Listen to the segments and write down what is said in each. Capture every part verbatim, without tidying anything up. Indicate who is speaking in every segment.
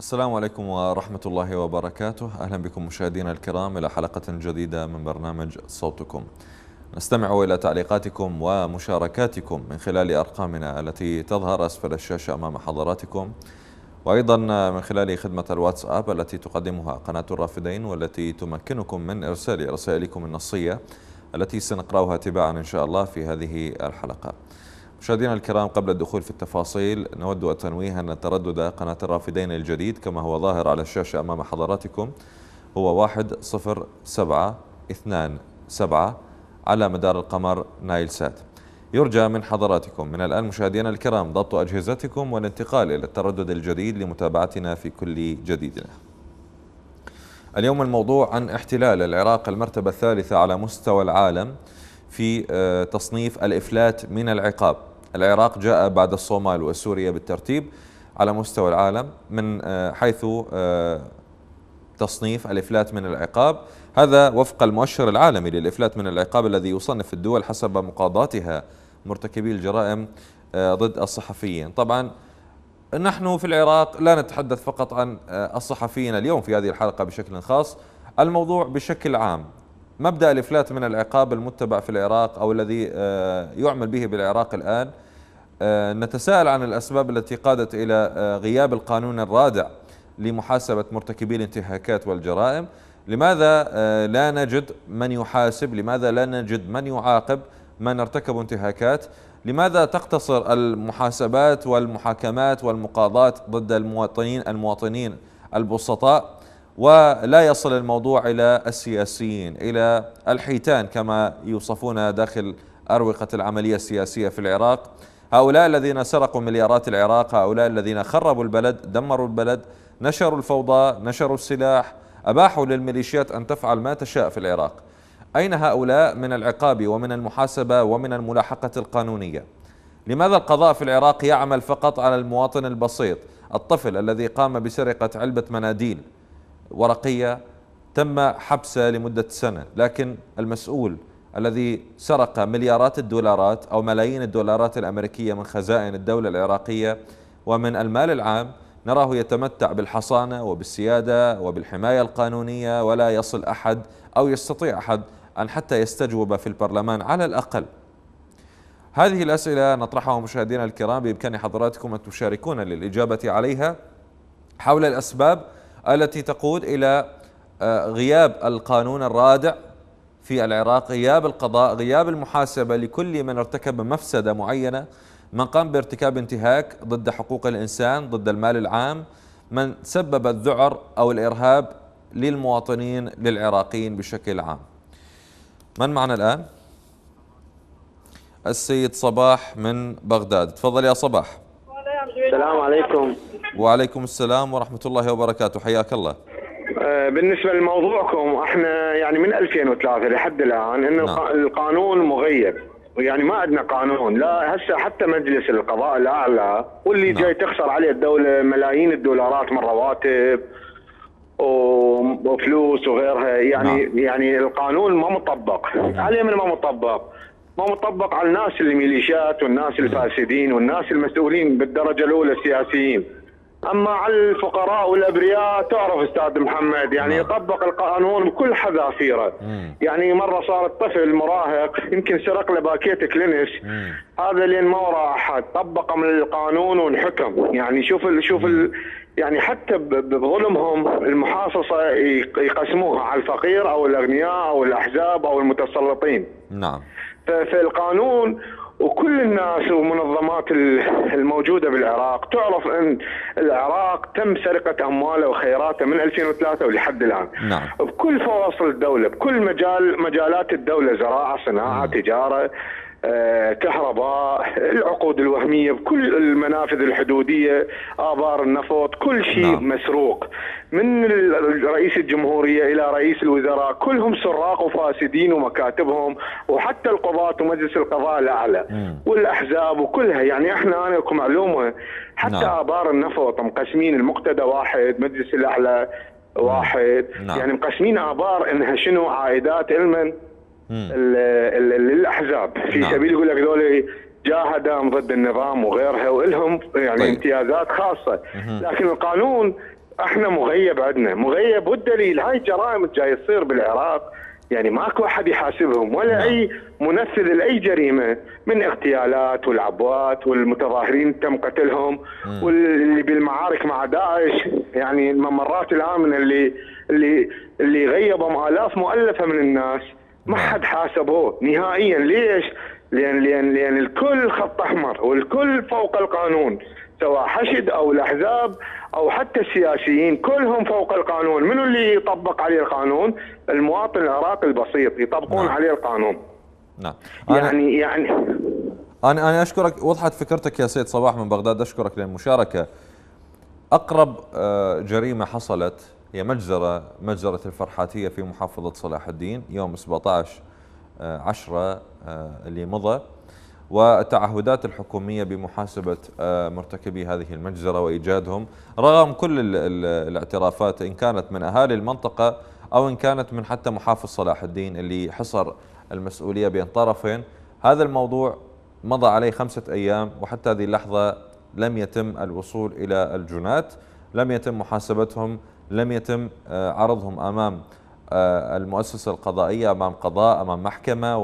Speaker 1: السلام عليكم ورحمة الله وبركاته. أهلا بكم مشاهدينا الكرام إلى حلقة جديدة من برنامج صوتكم. نستمع إلى تعليقاتكم ومشاركاتكم من خلال أرقامنا التي تظهر أسفل الشاشة أمام حضراتكم، وأيضا من خلال خدمة الواتساب التي تقدمها قناة الرافدين، والتي تمكنكم من إرسال رسائلكم النصية التي سنقرأها تباعا إن شاء الله في هذه الحلقة. مشاهدينا الكرام، قبل الدخول في التفاصيل نود التنويه أن تردد قناة الرافدين الجديد كما هو ظاهر على الشاشة أمام حضراتكم هو واحد صفر سبعة اثنان سبعة على مدار القمر نايل سات. يرجى من حضراتكم من الآن مشاهدينا الكرام ضبط أجهزتكم والانتقال إلى التردد الجديد لمتابعتنا في كل جديدنا. اليوم الموضوع عن احتلال العراق المرتبة الثالثة على مستوى العالم في تصنيف الإفلات من العقاب. العراق جاء بعد الصومال وسوريا بالترتيب على مستوى العالم من حيث تصنيف الإفلات من العقاب، هذا وفق المؤشر العالمي للإفلات من العقاب الذي يصنف الدول حسب مقاضاتها مرتكبي الجرائم ضد الصحفيين. طبعا نحن في العراق لا نتحدث فقط عن الصحفيين اليوم في هذه الحلقة بشكل خاص، الموضوع بشكل عام مبدأ الإفلات من العقاب المتبع في العراق أو الذي يعمل به بالعراق الآن. نتساءل عن الأسباب التي قادت إلى غياب القانون الرادع لمحاسبة مرتكبي الانتهاكات والجرائم. لماذا لا نجد من يحاسب؟ لماذا لا نجد من يعاقب من ارتكبوا انتهاكات؟ لماذا تقتصر المحاسبات والمحاكمات والمقاضات ضد المواطنين المواطنين البسطاء، ولا يصل الموضوع إلى السياسيين، إلى الحيتان كما يوصفون داخل أروقة العملية السياسية في العراق؟ هؤلاء الذين سرقوا مليارات العراق، هؤلاء الذين خربوا البلد، دمروا البلد، نشروا الفوضى، نشروا السلاح، أباحوا للميليشيات أن تفعل ما تشاء في العراق. أين هؤلاء من العقاب ومن المحاسبة ومن الملاحقة القانونية؟ لماذا القضاء في العراق يعمل فقط على المواطن البسيط، الطفل الذي قام بسرقة علبة مناديل ورقية تم حبسه لمدة سنة، لكن المسؤول الذي سرق مليارات الدولارات أو ملايين الدولارات الأمريكية من خزائن الدولة العراقية ومن المال العام نراه يتمتع بالحصانة وبالسيادة وبالحماية القانونية، ولا يصل أحد أو يستطيع أحد أن حتى يستجوب في البرلمان على الأقل. هذه الأسئلة نطرحها مشاهدينا الكرام، بإمكان حضراتكم أن تشاركونا للإجابة عليها حول الأسباب التي تقود إلى غياب القانون الرادع في العراق، غياب القضاء، غياب المحاسبة لكل من ارتكب مفسدة معينة، من قام بارتكاب انتهاك ضد حقوق الإنسان، ضد المال العام، من سبب الذعر أو الإرهاب للمواطنين للعراقيين بشكل عام. من معنا الآن؟ السيد صباح من بغداد. تفضل يا صباح.
Speaker 2: السلام عليكم.
Speaker 1: وعليكم السلام ورحمة الله وبركاته، حياك الله.
Speaker 2: بالنسبة لموضوعكم، احنا يعني من ألفين وثلاثة لحد الآن ان نعم. القانون مغيب، يعني ما عندنا قانون، لا هسه حتى مجلس القضاء الأعلى واللي نعم. جاي تخسر عليه الدولة ملايين الدولارات من رواتب وفلوس وغيرها، يعني نعم. يعني القانون ما مطبق عليه، من ما مطبق ما مطبق على الناس الميليشيات والناس الفاسدين والناس المسؤولين بالدرجة الأولى السياسيين. أما على الفقراء والأبرياء تعرف أستاذ محمد، يعني يطبق القانون بكل حذافيره. يعني مرة صار الطفل مراهق يمكن سرق له باكيت كلينس، هذا لين ما وراه أحد، طبق من القانون وانحكم. يعني شوف ال شوف ال يعني حتى بظلمهم المحاصصة يقسموها على الفقير أو الأغنياء أو الأحزاب أو المتسلطين.
Speaker 1: نعم.
Speaker 2: فالقانون وكل الناس والمنظمات الموجودة بالعراق تعرف أن العراق تم سرقة أمواله وخيراته من ألفين وثلاثة ولحد الآن.
Speaker 1: نعم.
Speaker 2: بكل فواصل الدولة، بكل مجال مجالات الدولة، زراعة، صناعة، م. تجارة، آه، كهرباء، العقود الوهمية، بكل المنافذ الحدودية، آبار النفط، كل شيء نعم. مسروق، من رئيس الجمهورية إلى رئيس الوزراء كلهم سراق وفاسدين ومكاتبهم، وحتى القضاة ومجلس القضاء الأعلى م. والأحزاب وكلها. يعني احنا أنا لكم معلومة، حتى نعم. آبار النفط مقسمين، المقتدى واحد، مجلس الأعلى واحد، نعم. يعني مقسمين آبار إنها شنو عائدات علما للأحزاب في نعم. سبيل يقول لك ذولي جاهدوا ضد النظام وغيرها، ولهم يعني طيب. امتيازات خاصة. لكن القانون احنا مغيب عندنا مغيب، والدليل هاي الجرائم اللي جاي تصير بالعراق يعني ماكو احد يحاسبهم ولا
Speaker 1: نعم.
Speaker 2: اي منفذ لاي جريمه، من اغتيالات والعبوات والمتظاهرين تم قتلهم،
Speaker 1: مم.
Speaker 2: واللي بالمعارك مع داعش، يعني الممرات الامنه اللي اللي اللي غيبهم الاف مؤلفه من الناس ما
Speaker 1: نعم.
Speaker 2: حد حاسبوه نهائيا. ليش؟ لان لان لان الكل خط احمر والكل فوق القانون، سواء حشد او الاحزاب او حتى السياسيين كلهم فوق القانون. منو اللي يطبق عليه القانون؟ المواطن العراقي البسيط يطبقون
Speaker 1: نعم.
Speaker 2: عليه القانون.
Speaker 1: نعم. أنا
Speaker 2: يعني يعني
Speaker 1: أنا أنا أشكرك، وضحت فكرتك يا سيد صباح من بغداد، أشكرك للمشاركة. أقرب آه، جريمة حصلت هي مجزرة مجزرة الفرحاتية في محافظة صلاح الدين يوم سبعة عشر عشرة اللي مضى، والتعهدات الحكومية بمحاسبة آه، مرتكبي هذه المجزرة وإيجادهم رغم كل ال ال الاعترافات، إن كانت من أهالي المنطقة أو إن كانت من حتى محافظ صلاح الدين اللي حصر المسؤولية بين طرفين. هذا الموضوع مضى عليه خمسة أيام وحتى هذه اللحظة لم يتم الوصول إلى الجنات، لم يتم محاسبتهم، لم يتم آه، عرضهم أمام آه، المؤسسة القضائية، أمام قضاء، أمام محكمة،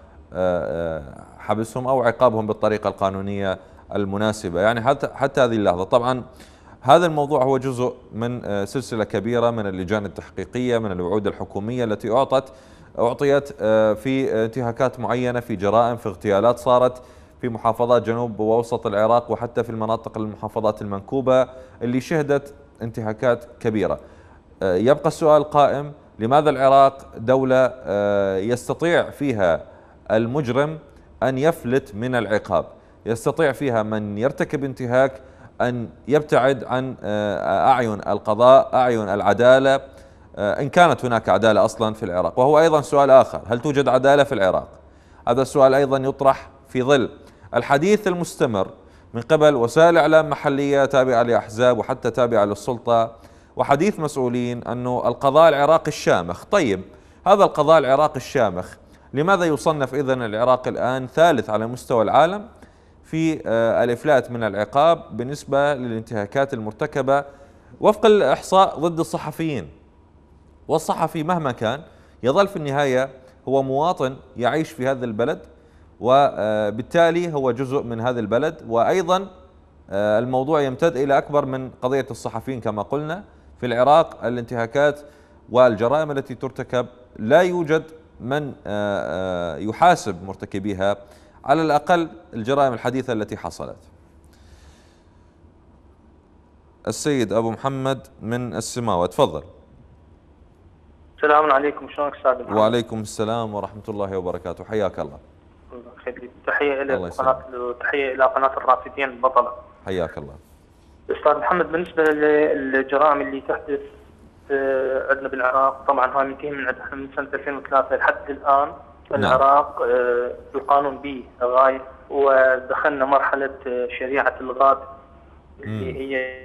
Speaker 1: وحبسهم أو عقابهم بالطريقة القانونية المناسبة. يعني حتى حتى هذه اللحظة. طبعا هذا الموضوع هو جزء من آه، سلسلة كبيرة من اللجان التحقيقية، من الوعود الحكومية التي أعطت أعطيت آه، في انتهاكات معينة، في جرائم، في اغتيالات صارت في محافظات جنوب ووسط العراق وحتى في المناطق المحافظات المنكوبة اللي شهدت انتهاكات كبيرة. آه، يبقى السؤال قائم: لماذا العراق دولة آه، يستطيع فيها المجرم أن يفلت من العقاب، يستطيع فيها من يرتكب انتهاك أن يبتعد عن آه، أعين القضاء، أعين العدالة، آه، إن كانت هناك عدالة أصلا في العراق؟ وهو أيضا سؤال آخر: هل توجد عدالة في العراق؟ هذا السؤال أيضا يطرح في ظل الحديث المستمر من قبل وسائل إعلام محلية تابعة لأحزاب وحتى تابعة للسلطة، وحديث مسؤولين أنه القضاء العراقي الشامخ. طيب، هذا القضاء العراقي الشامخ لماذا يصنف إذن العراق الآن ثالث على مستوى العالم في آه، الإفلات من العقاب بالنسبة للانتهاكات المرتكبة وفق الإحصاء ضد الصحفيين؟ والصحفي مهما كان يظل في النهاية هو مواطن يعيش في هذا البلد، وبالتالي هو جزء من هذا البلد. وأيضا الموضوع يمتد إلى أكبر من قضية الصحفيين. كما قلنا في العراق الانتهاكات والجرائم التي ترتكب لا يوجد من يحاسب مرتكبيها، على الأقل الجرائم الحديثة التي حصلت. السيد أبو محمد من السماوة، تفضل.
Speaker 3: السلام عليكم، شلونك استاذ محمد؟
Speaker 1: وعليكم السلام ورحمة الله وبركاته، حياك الله.
Speaker 3: الله يخليك، تحية إلى قناة تحية إلى قناة الرافدين البطلة.
Speaker 1: حياك الله.
Speaker 3: استاذ محمد، بالنسبة للجرائم اللي تحدث عندنا بالعراق، طبعا هاي منتهي من عندنا من سنة ألفين وثلاثة لحد الآن.
Speaker 1: نعم.
Speaker 3: العراق القانون به غاية، ودخلنا مرحلة شريعة الغاد اللي هي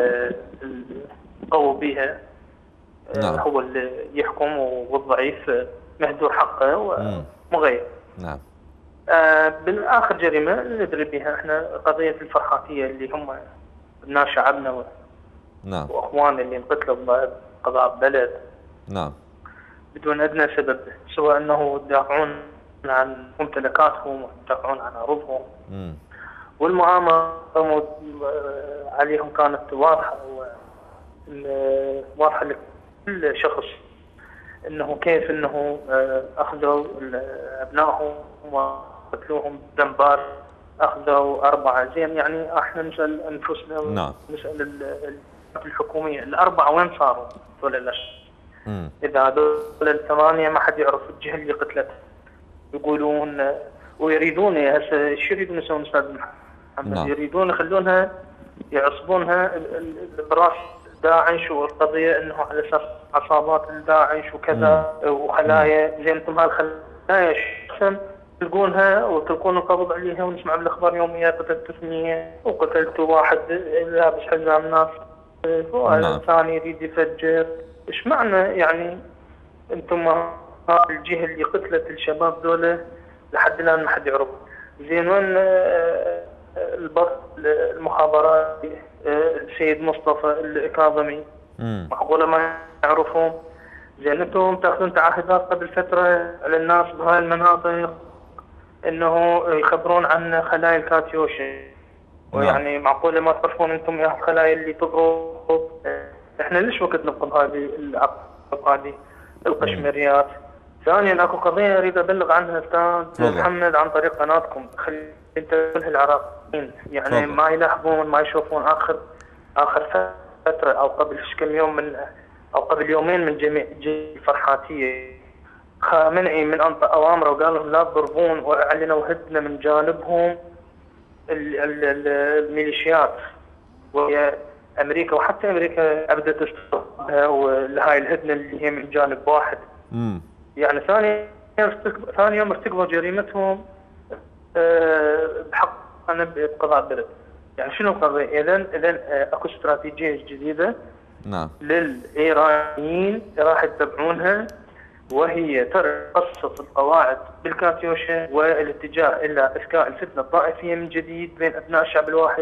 Speaker 3: قووا بها. نعم. هو اللي يحكم والضعيف مهدور حقه ومغير.
Speaker 1: نعم.
Speaker 3: آه بالاخر جريمه ندري بها احنا قضيه الفرحاتيه اللي هم ابناء شعبنا و...
Speaker 1: نعم.
Speaker 3: واخواننا اللي انقتلوا بقضاء بلد.
Speaker 1: نعم.
Speaker 3: بدون ادنى سبب، سواء انه يدافعون عن ممتلكاتهم ويدافعون عن ارضهم.
Speaker 1: امم
Speaker 3: والمعامله عليهم كانت واضحه واضحه لكل شخص، انه كيف انه اخذوا ابنائهم وقتلوهم بدنبار، اخذوا اربعه. زين، يعني احنا نسال انفسنا.
Speaker 1: نعم.
Speaker 3: نسال الحكوميه، الاربعه وين صاروا هذول الاشخاص؟ اذا هذول الثمانيه ما حد يعرف الجهه اللي قتلتها، يقولون ويريدون هسه شو يريدون يسوون استاذ محمد؟
Speaker 1: نعم.
Speaker 3: يريدون يخلونها يعصبونها براس داعش، والقضيه انه على اساس عصابات الداعش وكذا وخلايا. زين، انتم هالخلايا شخصا تلقونها وتلقون القبض عليها، ونسمع بالاخبار يوميا قتلت اثنين وقتلت واحد لابس حزام ناس، والثاني يريد يفجر. ايش معنى يعني انتم هاي الجهه اللي قتلت الشباب ذولا لحد الان ما حد يعرف؟ زين، وين البطل المخابراتي السيد مصطفى الكاظمي، معقوله ما يعرفون؟ زين انتم تاخذون تعهدات قبل فتره على الناس بهاي المناطق انه يخبرون عن خلايا الكاتيوشا، ويعني معقوله ما تعرفون انتم يا الخلايا اللي تضرب؟ احنا ليش وقت نبقى بهذه العقب هذه القشمريات؟ ثانيا اكو قضيه اريد ابلغ عنها استاذ محمد عن طريق قناتكم، خلي انت كل العراقيين يعني فضل. ما يلاحظون ما يشوفون اخر اخر فتره او قبل كم يوم من او قبل يومين من جميع الفرحاتيه خامنئي من انطى اوامره وقال لهم لا تضربون، واعلنوا هدنه من جانبهم الميليشيات، وهي امريكا وحتى امريكا ابدت استخدامها ولهاي الهدنه اللي هي من جانب واحد. امم يعني ثاني ثاني يوم ارتكبوا جريمتهم بحق بقضاء البلد. يعني شنو القضيه؟ اذا اذا اكو استراتيجيه جديده نعم للايرانيين راح يتبعونها، وهي ترقصة القواعد بالكاتيوشا والاتجاه الى اذكاء الفتنه الطائفيه من جديد بين ابناء الشعب الواحد،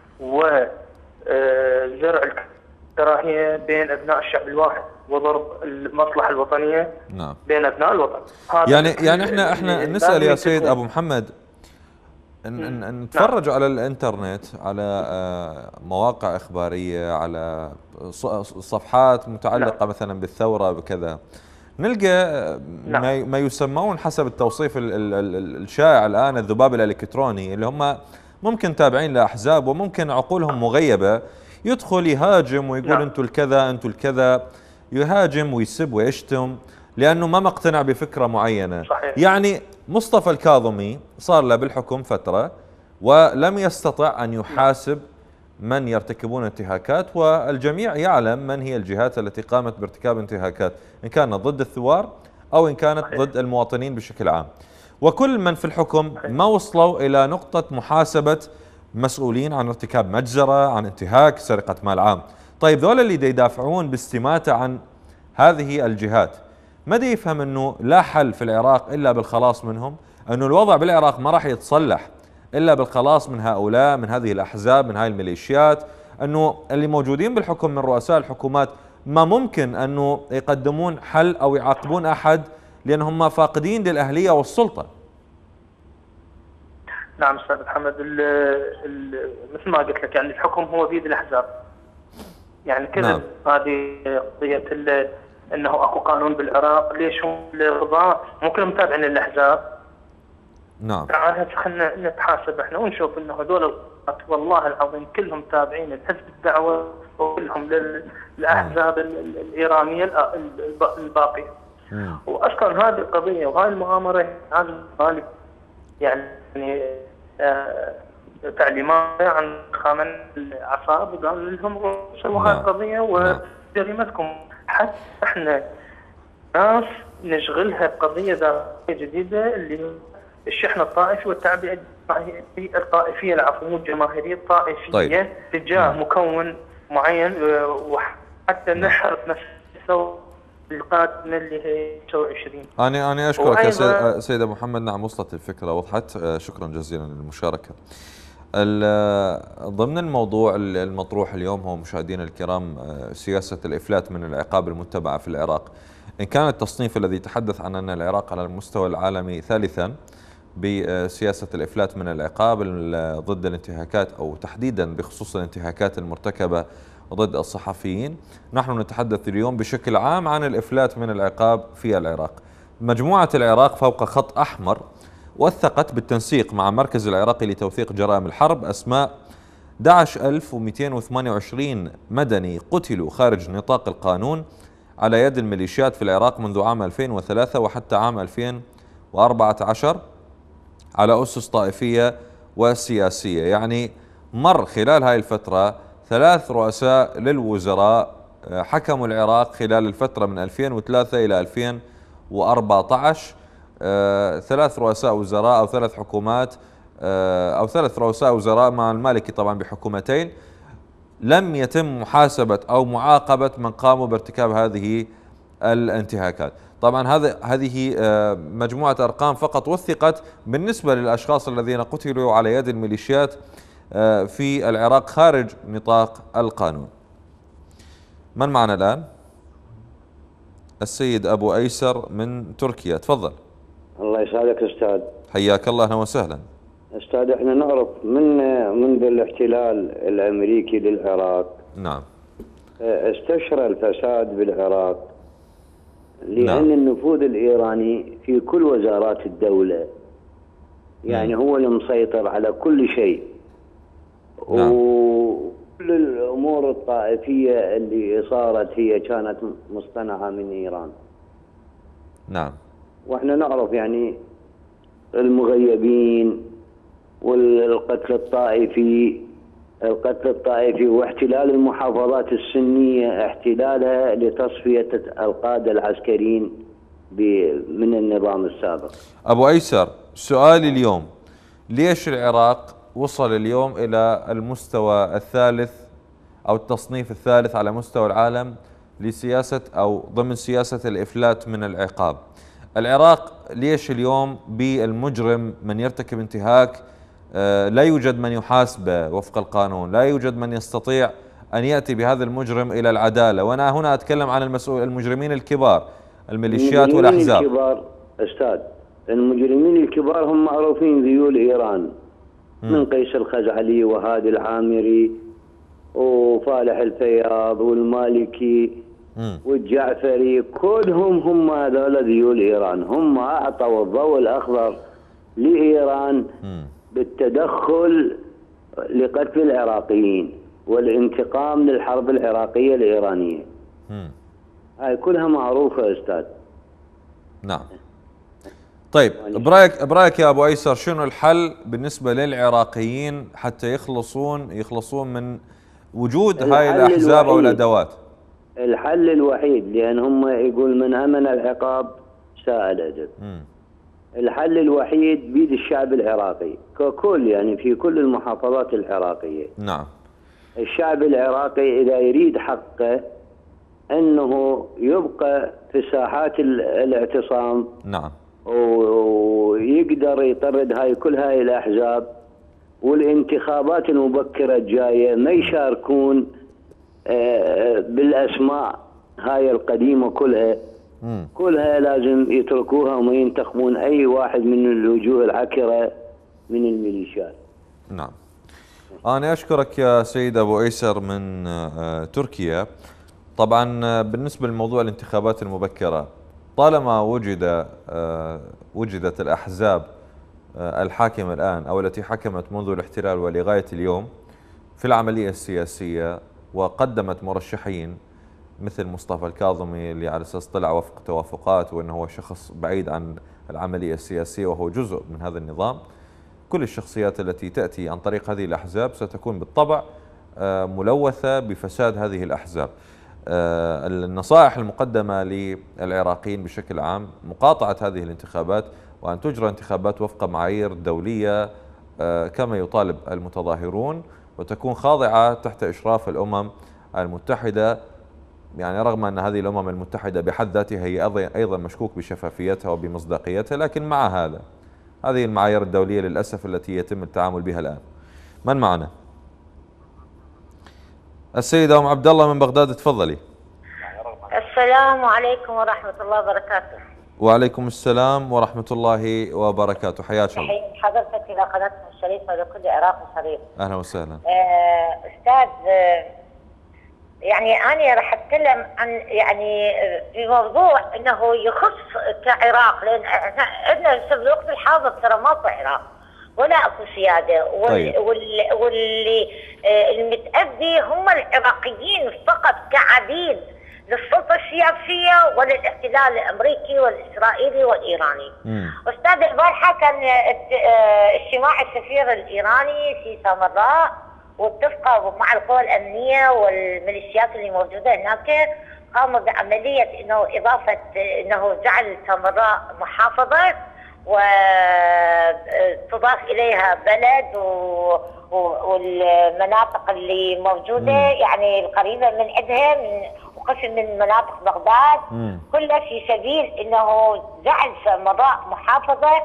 Speaker 3: وزرع الكراهيه بين ابناء الشعب الواحد، وضرب المصلحه الوطنيه نعم بين ابناء الوطن.
Speaker 1: يعني يعني احنا احنا نسال يا سيد ابو محمد ان نتفرج نعم. على الانترنت، على مواقع اخباريه، على صفحات متعلقه نعم. مثلا بالثوره بكذا، نلقى نعم. ما يسمون حسب التوصيف الشائع الان الذباب الالكتروني، اللي هم ممكن تابعين لاحزاب وممكن عقولهم مغيبه، يدخل يهاجم ويقول نعم. انتم الكذا انتم الكذا، يهاجم ويسب ويشتم لانه ما مقتنع بفكره معينه. صحيح. يعني مصطفى الكاظمي صار له بالحكم فتره ولم يستطع ان يحاسب من يرتكبون انتهاكات، والجميع يعلم من هي الجهات التي قامت بارتكاب انتهاكات، إن كانت ضد الثوار أو إن كانت ضد المواطنين بشكل عام، وكل من في الحكم ما وصلوا إلى نقطة محاسبة مسؤولين عن ارتكاب مجزرة، عن انتهاك، سرقة مال عام. طيب ذول اللي دا يدافعون باستماتة عن هذه الجهات، ما دا يفهم أنه لا حل في العراق إلا بالخلاص منهم، أنه الوضع بالعراق ما راح يتصلح إلا بالخلاص من هؤلاء، من هذه الأحزاب، من هذه الميليشيات، أنه اللي موجودين بالحكم من رؤساء الحكومات ما ممكن أنه يقدمون حل أو يعاقبون أحد لأنهم فاقدين للأهلية والسلطة.
Speaker 3: نعم أستاذ محمد، ال ال مثل ما قلت لك يعني الحكم هو بيد الأحزاب، يعني كذا نعم. هذه قضية أنه أكو قانون بالعراق، ليش هم القضاء مو كلهم تابعين للأحزاب؟
Speaker 1: نعم.
Speaker 3: تعال خلينا نتحاسب احنا ونشوف انه هذول والله العظيم كلهم تابعين لحزب الدعوه وكلهم للاحزاب الايرانيه الباقيه. مم. واصلا هذه القضيه وهاي المؤامره غالب يعني آه تعليمات عن خامنئي العصاب وقال لهم سووا هاي القضيه وجريمتكم، حتى احنا ناس نشغلها بقضيه ذاتيه جديده اللي الشحن الطائفي والتعبئه الطائفيه العفو مو الجماهيريه الطائفيه طيب. تجاه مكون معين، وحتى نحرق نفس الثوره القادمه اللي هي تسعة وعشرين.
Speaker 1: انا انا اشكرك يا سيد ابو محمد، نعم وصلت الفكره وضحت، شكرا جزيلا للمشاركه. ضمن الموضوع المطروح اليوم هو مشاهدينا الكرام سياسه الافلات من العقاب المتبعه في العراق. ان كان التصنيف الذي يتحدث عن ان العراق على المستوى العالمي ثالثا بسياسة الإفلات من العقاب ضد الانتهاكات أو تحديدا بخصوص الانتهاكات المرتكبة ضد الصحفيين، نحن نتحدث اليوم بشكل عام عن الإفلات من العقاب في العراق. مجموعة العراق فوق خط أحمر وثقت بالتنسيق مع مركز العراقي لتوثيق جرائم الحرب أسماء أحد عشر ألف ومئتين وثمانية وعشرين مدني قتلوا خارج نطاق القانون على يد الميليشيات في العراق منذ عام ألفين وثلاثة وحتى عام ألفين وأربعة عشر على أسس طائفية وسياسية. يعني مر خلال هاي الفترة ثلاث رؤساء للوزراء حكموا العراق خلال الفترة من ألفين وثلاثة إلى ألفين وأربعة عشر، ثلاث رؤساء وزراء أو ثلاث حكومات أو ثلاث رؤساء وزراء مع المالكي طبعا بحكومتين، لم يتم محاسبة أو معاقبة من قاموا بارتكاب هذه الانتهاكات. طبعا هذا هذه مجموعة أرقام فقط وثقت بالنسبة للأشخاص الذين قتلوا على يد الميليشيات في العراق خارج نطاق القانون. من معنا الآن؟ السيد أبو أيسر من تركيا، تفضل.
Speaker 4: الله يسعدك أستاذ.
Speaker 1: حياك الله، أهلا وسهلا.
Speaker 4: أستاذ احنا نعرف من منذ الاحتلال الأمريكي للعراق
Speaker 1: نعم
Speaker 4: استشرى الفساد بالعراق، لأن
Speaker 1: نعم.
Speaker 4: النفوذ الإيراني في كل وزارات الدولة، يعني هو المسيطر على كل شيء.
Speaker 1: نعم.
Speaker 4: وكل الأمور الطائفية اللي صارت هي كانت مصطنعة من إيران.
Speaker 1: نعم.
Speaker 4: واحنا نعرف يعني المغيبين والقتل الطائفي القتل الطائفي واحتلال المحافظات السنية، احتلالها لتصفية القادة العسكريين من النظام السابق.
Speaker 1: أبو أيسر، سؤالي اليوم، ليش العراق وصل اليوم إلى المستوى الثالث أو التصنيف الثالث على مستوى العالم لسياسة أو ضمن سياسة الإفلات من العقاب؟ العراق ليش اليوم بالمجرم من يرتكب انتهاك لا يوجد من يحاسبه وفق القانون، لا يوجد من يستطيع أن يأتي بهذا المجرم إلى العدالة؟ وأنا هنا أتكلم عن المسؤول المجرمين الكبار، الميليشيات والأحزاب.
Speaker 4: الكبار أستاذ، المجرمين الكبار هم معروفين، ذيول إيران، م. من قيس الخزعلي وهادي العامري وفالح الفياض والمالكي م. والجعفري، كلهم هم هذول ذيول إيران. هم أعطوا الضوء الأخضر لإيران م. بالتدخل لقتل العراقيين والانتقام للحرب العراقية الإيرانية. م. هاي كلها معروفة أستاذ.
Speaker 1: نعم. طيب برايك برايك يا ابو ايسر، شنو الحل بالنسبه للعراقيين حتى يخلصون يخلصون من وجود هاي الاحزاب او الادوات؟
Speaker 4: الحل الوحيد، لان هم يقول من امن العقاب ساء الادب. الحل الوحيد بيد الشعب العراقي ككل، يعني في كل المحافظات العراقيه.
Speaker 1: نعم. الشعب
Speaker 4: العراقي اذا يريد حقه انه يبقى في ساحات الاعتصام.
Speaker 1: نعم.
Speaker 4: ويقدر يطرد هاي كل هاي الأحزاب، والانتخابات المبكرة الجاية ما يشاركون بالأسماء هاي القديمة كلها. م. كلها لازم يتركوها وما ينتخبون أي واحد من الوجوه العكرة من الميليشيات.
Speaker 1: نعم. أنا أشكرك يا سيد أبو أيسر من تركيا. طبعا بالنسبة لموضوع الانتخابات المبكرة، طالما وجد وجدت الأحزاب الحاكمة الآن أو التي حكمت منذ الاحتلال ولغاية اليوم في العملية السياسية، وقدمت مرشحين مثل مصطفى الكاظمي اللي على أساس طلع وفق توافقات وأنه هو شخص بعيد عن العملية السياسية وهو جزء من هذا النظام، كل الشخصيات التي تأتي عن طريق هذه الأحزاب ستكون بالطبع ملوثة بفساد هذه الأحزاب. النصائح المقدمة للعراقيين بشكل عام مقاطعة هذه الانتخابات، وأن تجرى انتخابات وفق معايير دولية كما يطالب المتظاهرون، وتكون خاضعة تحت إشراف الأمم المتحدة. يعني رغم أن هذه الأمم المتحدة بحد ذاتها هي أيضا مشكوك بشفافيتها وبمصداقيتها، لكن مع هذا هذه المعايير الدولية للأسف التي يتم التعامل بها الآن. من معنا؟ السيدة أم عبد الله من بغداد، تفضلي.
Speaker 5: السلام عليكم ورحمة الله وبركاته.
Speaker 1: وعليكم السلام ورحمة الله وبركاته، حياك الله.
Speaker 5: تحية حضرتك إلى قناتنا الشريفة ولكل عراقي شريف.
Speaker 1: أهلا وسهلا.
Speaker 5: آه أستاذ، آه يعني أنا راح أتكلم عن يعني في موضوع أنه يخص كعراق، لأن احنا عندنا في الوقت الحاضر ترى ماكو عراق ولا اكو سياده، وال طيب. واللي, واللي المتأذي هم العراقيين فقط كعبيد للسلطه السياسيه وللاحتلال الامريكي والاسرائيلي والايراني. مم. استاذ البارحه كان اجتماع السفير الايراني في سامراء، واتفقوا مع القوى الامنيه والميليشيات اللي موجوده هناك، قاموا بعمليه انه اضافه انه جعل سامراء محافظه وتضاف إليها بلد و... و... والمناطق اللي موجودة م. يعني القريبة من عندها، من وقسم من مناطق بغداد، كله في سبيل انه جعل سامراء محافظه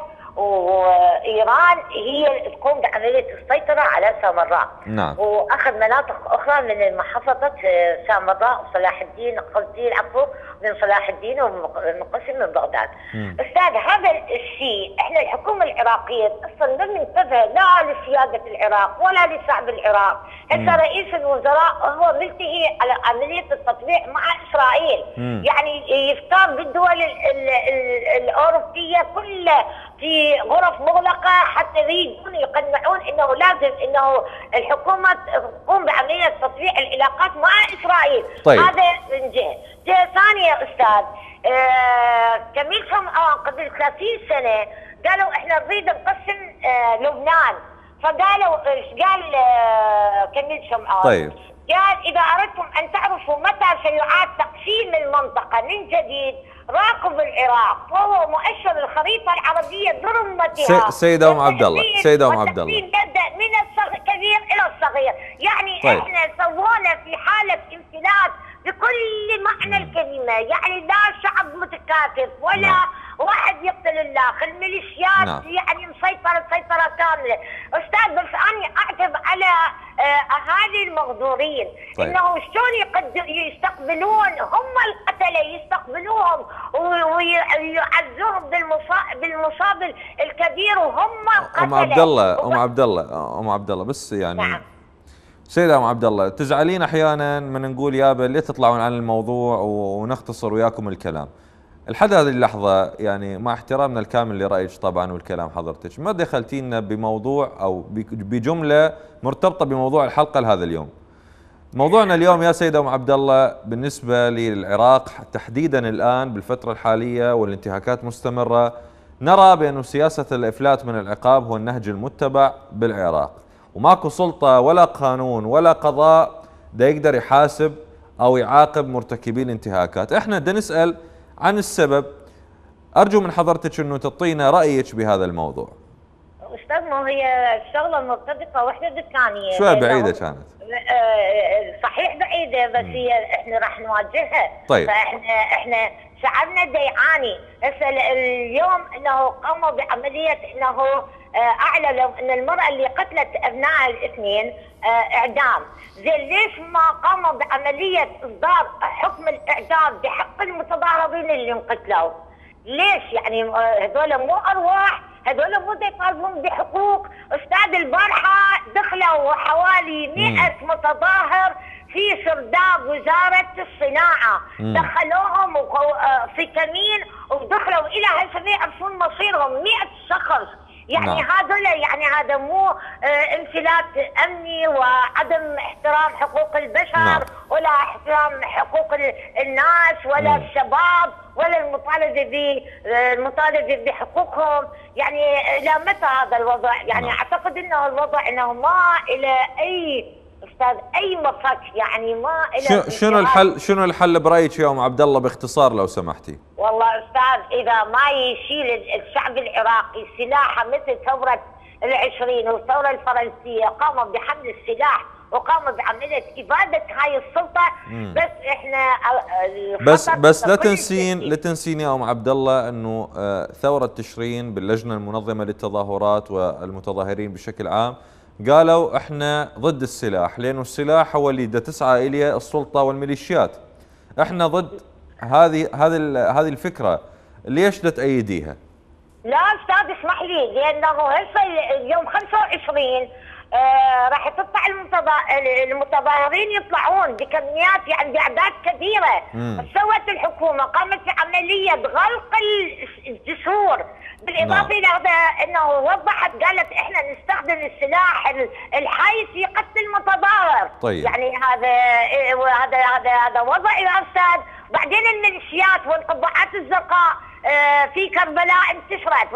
Speaker 5: وايران هي تقوم بعمليه السيطره على سامراء.
Speaker 1: نعم.
Speaker 5: واخذ مناطق اخرى من محافظه سامراء وصلاح الدين قصدي العفو من صلاح الدين ومنقسم من بغداد. مم. استاذ هذا الشيء احنا الحكومه العراقيه اصلا لم ننتبه لا لسياده العراق ولا لشعب العراق. هسه رئيس الوزراء هو ملتهي على عمليه التطبيع مع اسرائيل. مم. يعني يفتر بالدول الاوروبيه كلها في غرف مغلقه حتى يريدون يقنعون انه لازم انه الحكومه تقوم بعمليه تطبيع العلاقات مع اسرائيل.
Speaker 1: طيب.
Speaker 5: هذا من جهه، جهه ثانيه استاذ آه كميل شمعان قبل ثلاثين سنه قالوا احنا نريد نقسم آه لبنان، فقالوا ايش قال آه كميل شمعان؟
Speaker 1: طيب.
Speaker 5: قال اذا اردتم ان تعرفوا متى سيعاد تقسيم المنطقه من جديد راقب العراق، وهو مؤشر الخريطه العربيه برمتها.
Speaker 1: سيده ام عبد الله، سيده ام عبد الله.
Speaker 5: يبدا من الكبير الى الصغير، يعني طيب. احنا سوونا في حاله انفلات بكل معنى الكلمه، يعني لا شعب متكاتف ولا نعم. واحد يقتل الاخر، الميليشيات نعم. يعني مسيطره سيطره كامله. استاذ بس انا اعتب على اهالي المغدورين. طيب. انه شلون يستقبلون هم القتله يستقبلوهم ويعزوهم بالمصاب بالمصاب الكبير وهم القتله.
Speaker 1: ام عبد الله ام عبد الله ام عبد الله بس يعني نعم. سيدة ام عبد الله تزعلين احيانا من نقول يابا ليه تطلعون عن الموضوع ونختصر وياكم الكلام. لحد هذه اللحظة يعني مع احترامنا الكامل لرأيك طبعا والكلام حضرتك ما دخلتينا بموضوع أو بجملة مرتبطة بموضوع الحلقة لهذا اليوم. موضوعنا اليوم يا سيدة أم عبد الله بالنسبة للعراق تحديدا الآن بالفترة الحالية والانتهاكات مستمرة، نرى بأن سياسة الإفلات من العقاب هو النهج المتبع بالعراق، وماكو سلطة ولا قانون ولا قضاء دا يقدر يحاسب أو يعاقب مرتكبي الانتهاكات. احنا بدنا نسأل عن السبب، أرجو من حضرتك أنه تعطينا رأيك بهذا الموضوع.
Speaker 5: أستاذ ما هي الشغلة مرتبطة وحدة بالثانية،
Speaker 1: شوية بعيدة كانت.
Speaker 5: صحيح بعيدة بس هي احنا راح نواجهها.
Speaker 1: طيب.
Speaker 5: فاحنا احنا شعبنا دا يعاني، هسه اليوم انه قاموا بعملية انه اعلنوا ان المرأة اللي قتلت ابنائها الاثنين اعدام، زين ليش ما قاموا بعملية اصدار حكم الاعدام بحق المتظاهرين اللي انقتلوا؟ ليش يعني هذول مو ارواح؟ هذول مو يطالبون بحقوق؟ استاذ البارحة دخلوا حوالي مئة متظاهر في سرداب وزارة الصناعة، مم. دخلوهم في كمين ودخلوا الى هسه ما يعرفون مصيرهم، مئة شخص. يعني نعم. هذول يعني هذا مو انفلات امني وعدم احترام حقوق البشر نعم. ولا احترام حقوق الناس ولا مم. الشباب ولا المطالبه ب المطالبه بحقوقهم. يعني الى متى هذا الوضع؟ يعني نعم. اعتقد انه الوضع انه ما الى اي استاذ اي مفك، يعني ما الى
Speaker 1: شنو الحل شنو الحل برايك يا ام عبد الله باختصار لو سمحتي؟
Speaker 5: والله استاذ اذا ما يشيل الشعب العراقي سلاحه مثل ثوره العشرين والثوره الفرنسيه قاموا بحمل السلاح وقاموا بعمليه اباده هاي السلطه. مم. بس احنا
Speaker 1: بس بس لا تنسين لا تنسين يا ام عبد الله انه ثوره تشرين باللجنه المنظمه للتظاهرات والمتظاهرين بشكل عام قالوا احنا ضد السلاح، لانه السلاح هو اللي دا تسعى اليه السلطه والميليشيات. احنا ضد هذه هذه هذه الفكره، ليش لا تأيديها؟
Speaker 5: لا استاذ اسمح لي، لانه هسه اليوم خمسة وعشرين آه راح تطلع المتظاهرين يطلعون بكميات يعني باعداد كبيره. سوت الحكومه قامت بعمليه غلق الجسور، بالاضافه الى هذا انه وضحت قالت احنا نستخدم السلاح الحي في قتل المتظاهر.
Speaker 1: طيب.
Speaker 5: يعني هذا هذا هذا هذا وضع يا استاذ. بعدين الميليشيات والقبعات الزرقاء في كربلاء انتشرت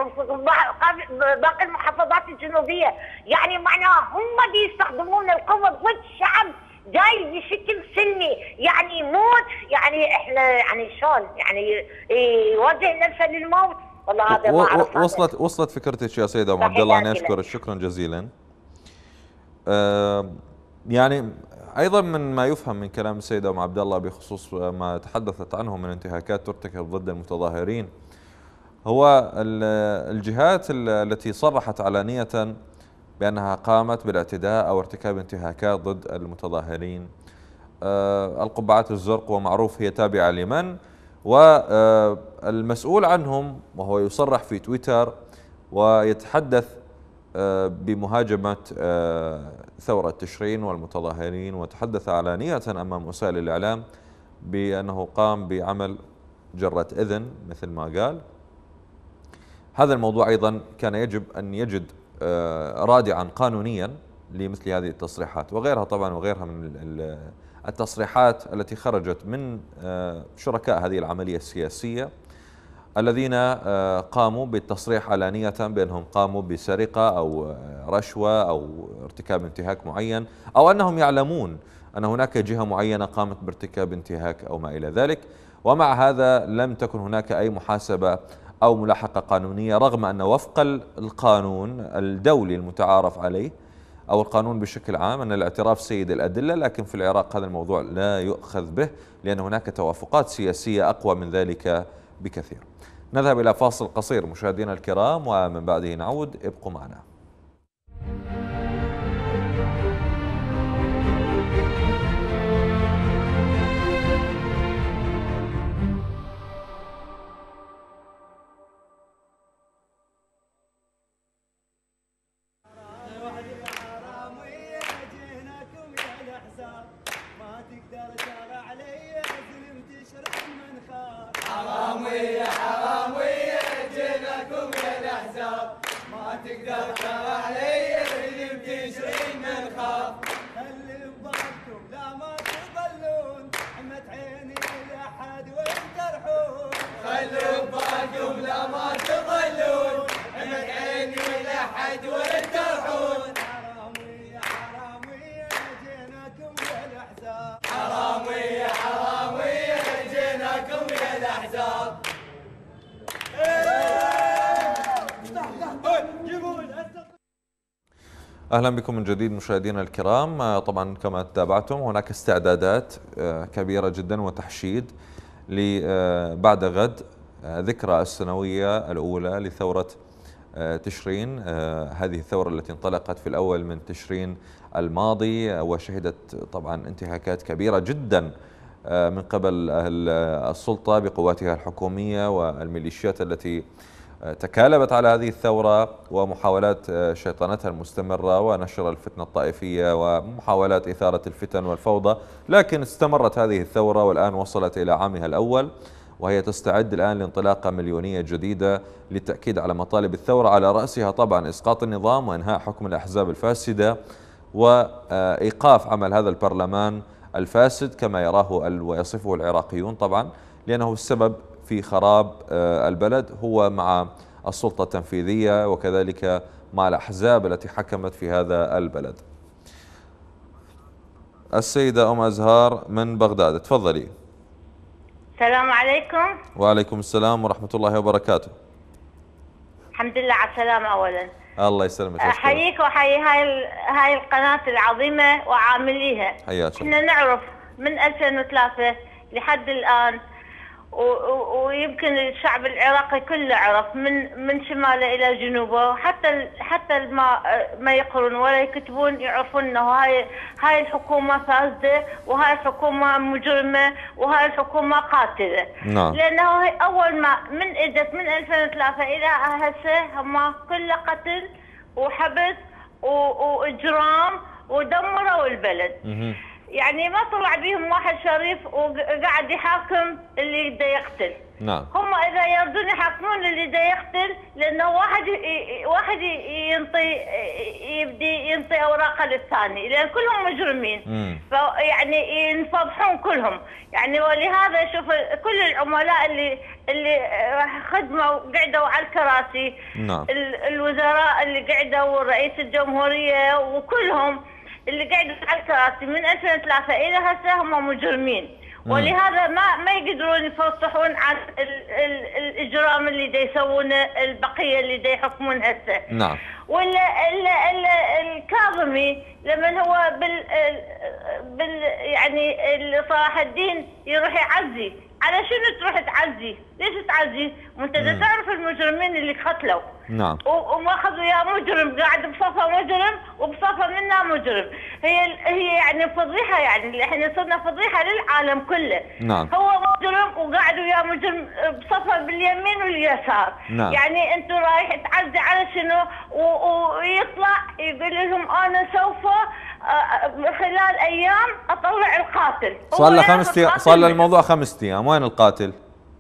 Speaker 5: باقي المحافظات الجنوبيه، يعني معناه هم دي يستخدمون القوه ضد شعب جاي بشكل سلمي، يعني موت. يعني احنا يعني شلون يعني يوجه نفسه للموت؟ والله هذا ما اعرف.
Speaker 1: وصلت وصلت فكرتك يا سيده ام عبد الله، انا اشكرك شكرا جزيلا. أه يعني أيضا من ما يفهم من كلام السيدة أم عبد الله بخصوص ما تحدثت عنه من انتهاكات ترتكب ضد المتظاهرين، هو الجهات التي صرحت علانية بأنها قامت بالاعتداء أو ارتكاب انتهاكات ضد المتظاهرين. القبعات الزرق ومعروف هي تابعة لمن، والمسؤول عنهم وهو يصرح في تويتر ويتحدث بمهاجمة ثورة تشرين والمتظاهرين، وتحدث علانية أمام وسائل الإعلام بأنه قام بعمل جرة إذن مثل ما قال. هذا الموضوع أيضا كان يجب أن يجد رادعا قانونيا لمثل هذه التصريحات وغيرها طبعا، وغيرها من التصريحات التي خرجت من شركاء هذه العملية السياسية الذين قاموا بالتصريح علانية بأنهم قاموا بسرقة أو رشوة أو ارتكاب انتهاك معين، أو أنهم يعلمون أن هناك جهة معينة قامت بارتكاب انتهاك أو ما إلى ذلك. ومع هذا لم تكن هناك أي محاسبة أو ملاحقة قانونية، رغم أن وفق القانون الدولي المتعارف عليه أو القانون بشكل عام أن الاعتراف سيد الأدلة، لكن في العراق هذا الموضوع لا يؤخذ به لأن هناك توافقات سياسية أقوى من ذلك بكثير. نذهب إلى فاصل قصير مشاهدينا الكرام ومن بعده نعود، ابقوا معنا. أهلا بكم من جديد مشاهدينا الكرام. طبعا كما تابعتم هناك استعدادات كبيرة جدا وتحشيد بعد غد ذكرى السنوية الأولى لثورة تشرين، هذه الثورة التي انطلقت في الأول من تشرين الماضي وشهدت طبعا انتهاكات كبيرة جدا من قبل السلطة بقواتها الحكومية والميليشيات التي تكالبت على هذه الثورة ومحاولات شيطنتها المستمرة ونشر الفتنة الطائفية ومحاولات إثارة الفتن والفوضى. لكن استمرت هذه الثورة والآن وصلت إلى عامها الأول، وهي تستعد الآن لانطلاقة مليونية جديدة للتأكيد على مطالب الثورة، على رأسها طبعا إسقاط النظام وإنهاء حكم الأحزاب الفاسدة وإيقاف عمل هذا البرلمان الفاسد كما يراه ويصفه العراقيون طبعا، لأنه السبب في خراب البلد هو مع السلطة التنفيذية وكذلك مع الأحزاب التي حكمت في هذا البلد. السيدة أم أزهار من بغداد، تفضلي.
Speaker 5: السلام عليكم.
Speaker 1: وعليكم السلام ورحمة الله وبركاته.
Speaker 5: الحمد لله على السلامة أولا.
Speaker 1: الله يسلمك.
Speaker 5: أحييك وأحيي هاي هاي القناة العظيمة وعامليها.
Speaker 1: حياك.
Speaker 5: احنا نعرف من ألفين وثلاثة لحد الآن، ويمكن الشعب العراقي كله عرف من من شماله الى جنوبه، حتى حتى ما ما يقرون ولا يكتبون يعرفون انه هاي هاي الحكومه فاسده وهاي الحكومه مجرمه وهاي الحكومه قاتله.
Speaker 1: نعم.
Speaker 5: لانه اول ما من اجت من ألفين وثلاثة الى هسه هم كله قتل وحبس واجرام ودمروا البلد. م- يعني ما طلع بيهم واحد شريف وقاعد يحاكم اللي يبدا يقتل.
Speaker 1: نعم.
Speaker 5: هم اذا يرضون يحاكمون اللي يبدا يقتل، لانه واحد واحد ينطي يبدي ينطي اوراقه للثاني، لان كلهم مجرمين. فيعني ينفضحون كلهم، يعني ولهذا شوف كل العملاء اللي اللي خدموا قعدوا على الكراسي.
Speaker 1: نعم.
Speaker 5: الوزراء اللي قعدوا ورئيس الجمهوريه وكلهم اللي قاعد على الكراسي من ألفين وثلاثة الى هسه هم مجرمين. مم. ولهذا ما ما يقدرون يفصحون عن ال ال الاجرام اللي دا يسوونه البقيه اللي دا يحكمون هسه.
Speaker 1: نعم.
Speaker 5: ولا ال ال الكاظمي لما هو بال بال يعني صلاح الدين يروح يعزي، على شنو تروح تعزي؟ ليش تعزي؟ وانت تعرف المجرمين اللي قتلوا.
Speaker 1: نعم.
Speaker 5: وماخذوا يا مجرم قاعد بصفه مجرم وبصفه منا مجرم، هي هي يعني فضيحه، يعني احنا صرنا فضيحه للعالم كله.
Speaker 1: نعم.
Speaker 5: هو مجرم وقاعد ويا مجرم بصفه باليمين واليسار.
Speaker 1: نعم.
Speaker 5: يعني انتم رايح تعزي على شنو؟ ويطلع يقول لهم انا سوف خلال ايام اطلع القاتل.
Speaker 1: صار له خمس ايام، صار له الموضوع خمس ايام، وين القاتل؟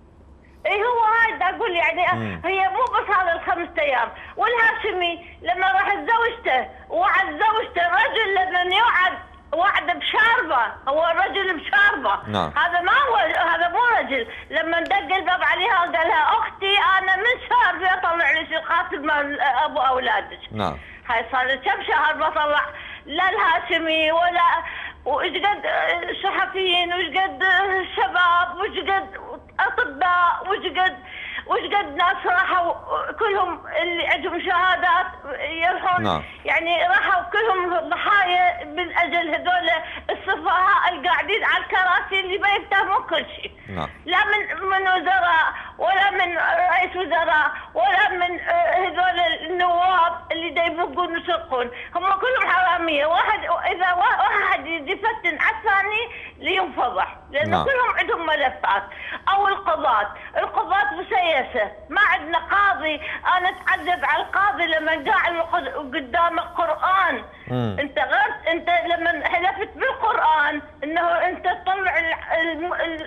Speaker 5: اي هو هذا اقول يعني مم. هي مو بس هذا الخمس ايام، والهاشمي لما راح زوجته وعد زوجته رجل لما يوعد وعد بشاربه، هو رجل بشاربه.
Speaker 1: نعم.
Speaker 5: هذا ما هو، هذا مو رجل. لما دق الباب عليها قال لها اختي انا من شاربه اطلع لك القاتل مال ابو اولادك.
Speaker 1: نعم.
Speaker 5: هاي صار له كم شهر بطلع لا الهاشمي ولا وايش قد صحفيين وايش قد شباب وايش قد اطباء وايش قد وايش قد ناس راحوا كلهم اللي عندهم شهادات يروحون.
Speaker 1: نعم.
Speaker 5: يعني راحوا كلهم ضحايا من اجل هذول السفهاء القاعدين على الكراسي اللي ما يفتهمون كل شيء.
Speaker 1: نعم.
Speaker 5: لا من من وزراء ولا من رئيس وزراء ولا من هذول النواب اللي دا يبقون ويسرقون، هم كلهم حراميه. واحد اذا واحد يفتن على الثاني لينفضح، لانه
Speaker 1: نعم.
Speaker 5: كلهم عندهم ملفات. او القضاة، القضاة مسيسه، ما عندنا قاضي. انا اتعجب على القاضي لما قاعد قدام القران.
Speaker 1: مم.
Speaker 5: انت غير انت لما حلفت بالقران انه انت تطلع ال ال ال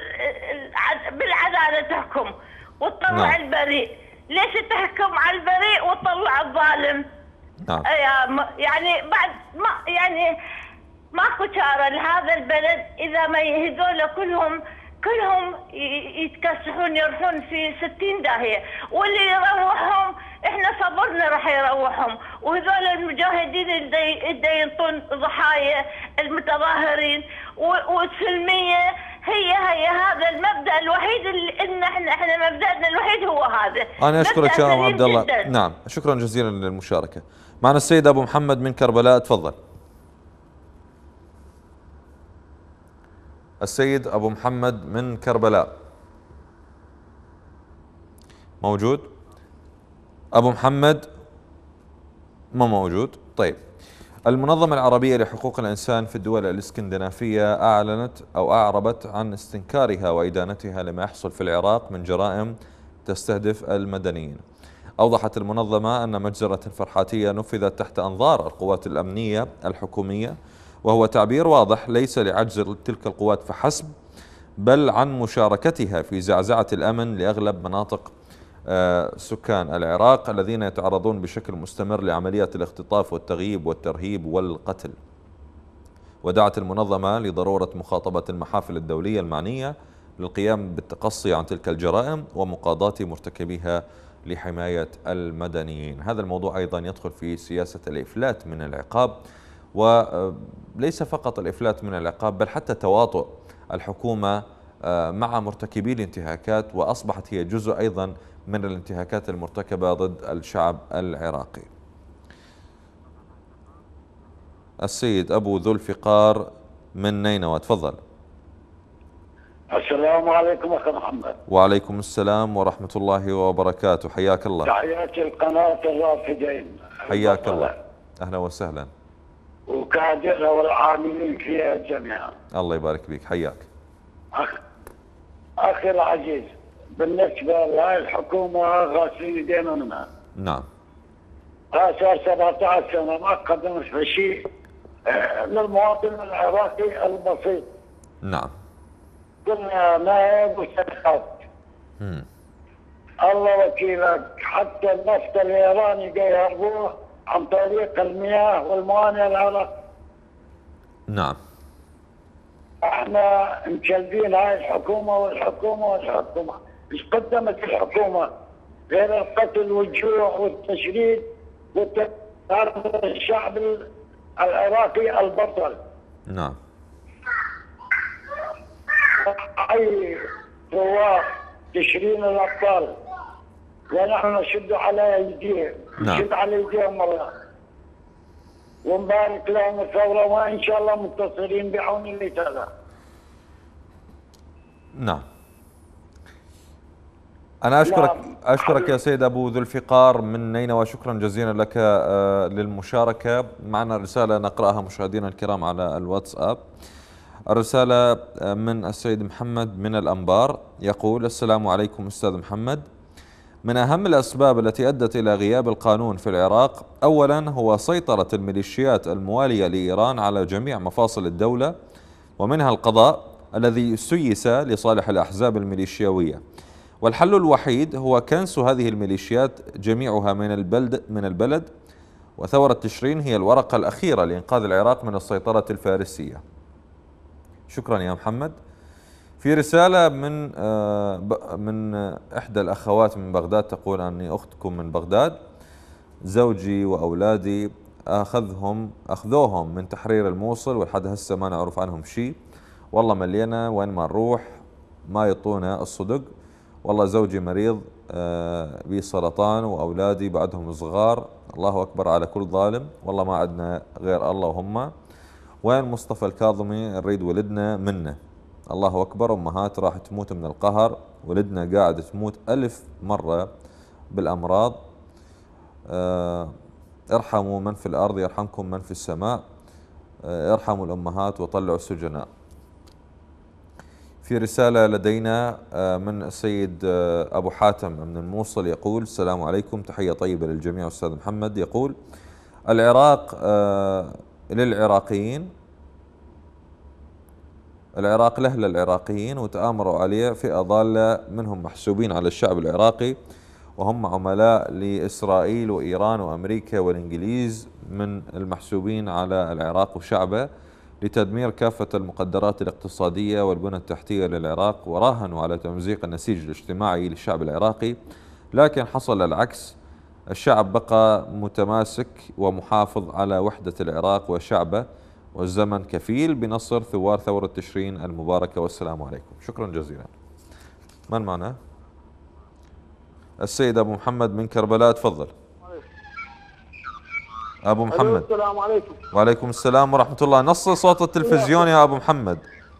Speaker 5: ال بالعداله تحكم وتطلع
Speaker 1: نعم.
Speaker 5: البريء، ليش تحكم على البريء وتطلع الظالم؟
Speaker 1: نعم.
Speaker 5: يعني بعد ما يعني ماكو شاره لهذا البلد اذا ما هذول كلهم كلهم يتكسحون يروحون في ستين داهيه، واللي يروحهم احنا صبرنا راح يروحهم. وهذول المجاهدين اللي ينطون ضحايا المتظاهرين والسلميه، هي هي هذا المبدا الوحيد اللي ان احنا احنا مبدأنا الوحيد هو هذا.
Speaker 1: انا اشكرك يا ام عبد الله. نعم، شكرا جزيلا للمشاركه. معنا السيد ابو محمد من كربلاء، تفضل. السيد ابو محمد من كربلاء موجود؟ ابو محمد ما موجود. طيب، المنظمة العربية لحقوق الإنسان في الدول الإسكندنافية أعلنت أو أعربت عن استنكارها وإدانتها لما يحصل في العراق من جرائم تستهدف المدنيين. أوضحت المنظمة أن مجزرة الفرحاتية نفذت تحت أنظار القوات الأمنية الحكومية، وهو تعبير واضح ليس لعجز تلك القوات فحسب، بل عن مشاركتها في زعزعة الأمن لأغلب مناطق سكان العراق الذين يتعرضون بشكل مستمر لعمليات الاختطاف والتغييب والترهيب والقتل. ودعت المنظمة لضرورة مخاطبة المحافل الدولية المعنية للقيام بالتقصي عن تلك الجرائم ومقاضاة مرتكبيها لحماية المدنيين. هذا الموضوع أيضا يدخل في سياسة الإفلات من العقاب، وليس فقط الإفلات من العقاب بل حتى تواطؤ الحكومة مع مرتكبي الانتهاكات، وأصبحت هي جزء أيضا من الانتهاكات المرتكبة ضد الشعب العراقي. السيد أبو ذو الفقار من نينوى، تفضل.
Speaker 6: السلام عليكم أخي محمد.
Speaker 1: وعليكم السلام ورحمة الله وبركاته، حياك الله.
Speaker 6: تحياتي القناة الرافدين.
Speaker 1: حياك الله، أهلا وسهلا.
Speaker 6: وكادرها والعاملين فيها جميعا.
Speaker 1: الله يبارك فيك، حياك.
Speaker 6: أخ... أخي العزيز، بالنسبة لهذه الحكومة غاسلين يدينا منها.
Speaker 1: نعم.
Speaker 6: صار سبعة عشر سنة ما قدمت في شيء للمواطن العراقي البسيط.
Speaker 1: نعم.
Speaker 6: كنا نائب وسكت. الله وكيلك، حتى النفط الإيراني جاي يهربوه عن طريق المياه والموانئ العراق.
Speaker 1: نعم.
Speaker 6: احنا مكلبين هاي الحكومة والحكومة والحكومة. ايش قدمت الحكومة غير القتل والجوع والتشريد وتعرض الشعب العراقي البطل.
Speaker 1: نعم.
Speaker 6: اي ثوار تشرين الابطال ونحن نشد على ايديهم.
Speaker 1: نعم.
Speaker 6: نشد على ايديهم والله. ونبارك لهم الثوره، وان شاء الله متصلين بعون الله تعالى.
Speaker 1: نعم. أنا أشكرك أشكرك يا سيد أبو ذو الفقار من نينوى، شكرا جزيلا لك للمشاركة. معنا رسالة نقرأها مشاهدينا الكرام على الواتساب. الرسالة من السيد محمد من الأنبار، يقول: السلام عليكم أستاذ محمد. من أهم الأسباب التي أدت إلى غياب القانون في العراق أولا هو سيطرة الميليشيات الموالية لإيران على جميع مفاصل الدولة، ومنها القضاء الذي سيس لصالح الأحزاب الميليشياوية، والحل الوحيد هو كنس هذه الميليشيات جميعها من البلد من البلد وثورة تشرين هي الورقة الأخيرة لإنقاذ العراق من السيطرة الفارسية. شكرا يا محمد. في رسالة من من إحدى الأخوات من بغداد تقول: أني أختكم من بغداد، زوجي وأولادي أخذهم أخذوهم من تحرير الموصل ولحد هسه ما نعرف عنهم شيء، والله ملينا وين ما نروح ما يعطونا الصدق، والله زوجي مريض بسرطان وأولادي بعدهم صغار، الله أكبر على كل ظالم، والله ما عندنا غير الله وهم، وين مصطفى الكاظمي نريد ولدنا منه، الله أكبر، أمهات راح تموت من القهر، ولدنا قاعد تموت ألف مرة بالأمراض، ارحموا من في الأرض يرحمكم من في السماء، ارحموا الأمهات وطلعوا السجناء. في رسالة لدينا من السيد أبو حاتم من الموصل، يقول: السلام عليكم، تحية طيبة للجميع أستاذ محمد. يقول: العراق للعراقيين العراق له للعراقيين وتآمروا عليه فئة ضالة منهم محسوبين على الشعب العراقي، وهم عملاء لإسرائيل وإيران وأمريكا والإنجليز من المحسوبين على العراق وشعبه لتدمير كافة المقدرات الاقتصادية والبنى التحتية للعراق، وراهنوا على تمزيق النسيج الاجتماعي للشعب العراقي، لكن حصل العكس، الشعب بقى متماسك ومحافظ على وحدة العراق وشعبه، والزمن كفيل بنصر ثوار ثورة تشرين المباركة، والسلام عليكم. شكرا جزيلا. من معنا؟ السيد أبو محمد من كربلاء، تفضل. أبو محمد.
Speaker 7: السلام عليكم.
Speaker 1: وعليكم السلام ورحمة الله. نص صوت التلفزيون يا أبو محمد.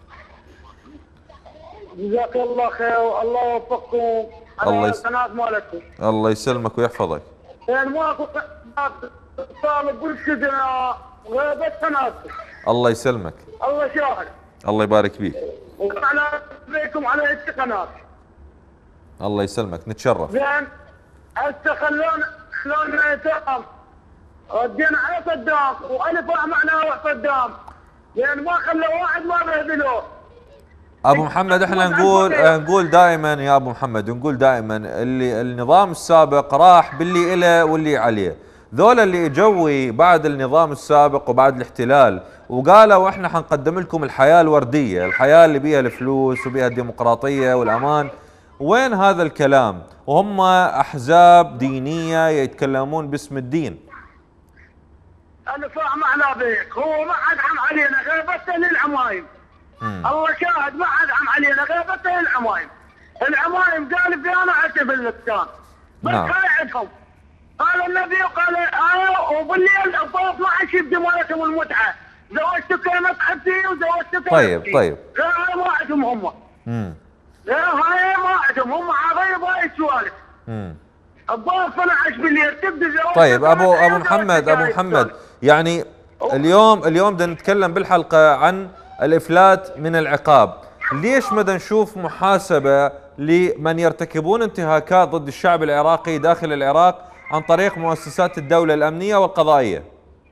Speaker 7: جزاك الله خير والله يوفقكم على القناة مالتكم.
Speaker 1: الله يسلمك ويحفظك.
Speaker 7: يعني ماكو طالب بالسجن غيبة قناتكم.
Speaker 1: الله يسلمك.
Speaker 7: الله شاهد.
Speaker 1: الله يبارك فيك.
Speaker 7: وعلى بيكم على القناة.
Speaker 1: الله يسلمك، نتشرف.
Speaker 7: زين هسه خلونا خلونا نتفاهم. ردينا على صدام والف معناه صدام، لان ما خلوا واحد ما بهدلوه.
Speaker 1: ابو محمد احنا نقول نقول دائما يا ابو محمد، نقول دائما اللي النظام السابق راح باللي إله واللي عليه، ذولا اللي اجوا بعد النظام السابق وبعد الاحتلال وقالوا احنا حنقدم لكم الحياه الورديه، الحياه اللي بيها الفلوس وبيها الديمقراطيه والامان، وين هذا الكلام؟ وهم احزاب دينيه يتكلمون باسم الدين.
Speaker 7: انا فاهم على بيك، هو ما حد عم علينا غيبته للعمايم. الله شاهد ما حد عم علينا غيبته للعمايم. العمايم قال في انا عشت بالمسكان. بس
Speaker 1: نعم.
Speaker 7: خلي عندهم. قال النبي وقال آه وبالليل الضيوف ما عاد يبدي مالتهم المتعه. زوجتك كانت حبتي وزوجتك
Speaker 1: طيب طيب.
Speaker 7: لا هاي ما عندهم هم.
Speaker 1: امم
Speaker 7: لا هاي ما عندهم هم عاطين باقي السوالف.
Speaker 1: امم
Speaker 7: الضيوف اثنا عشر بالليل تبدي زوجتك.
Speaker 1: طيب ابو ابو محمد ابو محمد يعني اليوم اليوم بدنا نتكلم بالحلقه عن الافلات من العقاب، ليش ما نشوف محاسبه لمن يرتكبون انتهاكات ضد الشعب العراقي داخل العراق عن طريق مؤسسات الدوله الامنيه والقضائيه؟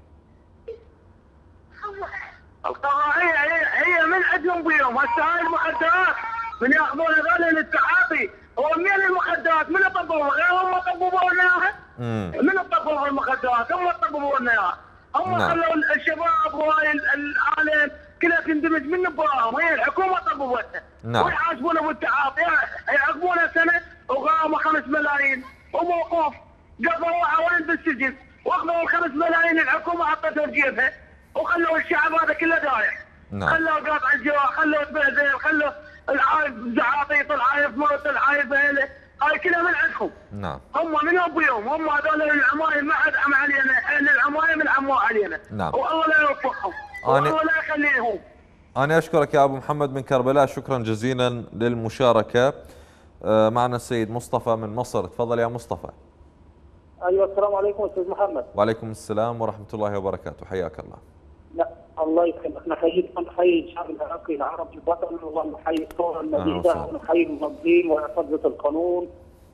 Speaker 7: القضائيه هي هي من عندهم بيوم، هسه هاي المخدرات من ياخذون هذول للتعاطي، هو منين المخدرات؟ من طبوها؟ غير هم طببوا لنا اياها؟ من طببوا المخدرات؟ هم طببوا لنا اياها، هم
Speaker 1: نعم.
Speaker 7: خلوا الشباب وهاي العالم كلها تندمج من براهم، هي الحكومه طببتها.
Speaker 1: نعم.
Speaker 7: ويحاسبونه بالتعاطي، يعاقبونه سنه وغرامه خمس ملايين وموقوف، قضوها وين بالسجن، واخذوا الخمس ملايين الحكومه حطتها بجيبها، وخلوا الشعب هذا كله دايح.
Speaker 1: نعم.
Speaker 7: خلوا قاطع الجوع، خلوا تبهدل، خلوا العايب زعاطيط، العايب موت، العايب هيله، هاي كلها من عندهم.
Speaker 1: نعم.
Speaker 7: هم من ابويهم، هم هذول العمايم ما حد عم علينا، احنا العمايم العموا علينا.
Speaker 1: نعم.
Speaker 7: والله لا يوفقهم.
Speaker 1: أنا
Speaker 7: والله لا يخليهم.
Speaker 1: أنا أشكرك يا أبو محمد من كربلاء، شكرا جزيلا للمشاركة. معنا السيد مصطفى من مصر، تفضل يا مصطفى.
Speaker 8: ايوه السلام عليكم استاذ محمد.
Speaker 1: وعليكم السلام ورحمة الله وبركاته، حياك الله.
Speaker 8: لا الله يسلمك، نحييك ونحيي الشعب العراقي العربي البطل، ونحيي الثوره المجيده، ونحيي المنظمين واساتذه القانون،